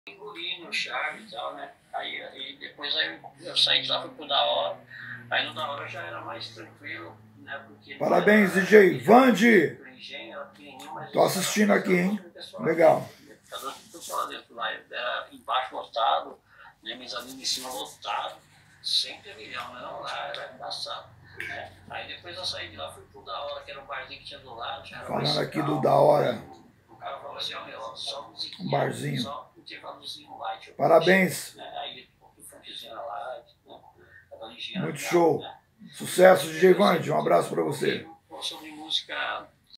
Pingurinho, Charme e tal, né? Aí depois eu saí de lá, fui pro Da Hora. Aí no Da Hora já era mais tranquilo, né? Porque parabéns, DJ Vandi! Tô Tô assistindo aqui, hein? Legal. Lá era embaixo lotado, né? Mezanino em cima lotado, sempre milhão, né? Não, lá era embaçado. Né? Aí depois eu saí de lá, fui pro Da Hora, que era um barzinho que tinha do lado. Falando aqui do Da Hora. O cara falou assim, ó, meu, só musiquinha, um barzinho. só um intervalozinho light. Parabéns. Né? Aí um funkzinho na light, né? Muito show. Sucesso, DJ Vandi. Um abraço pra você. Sobre música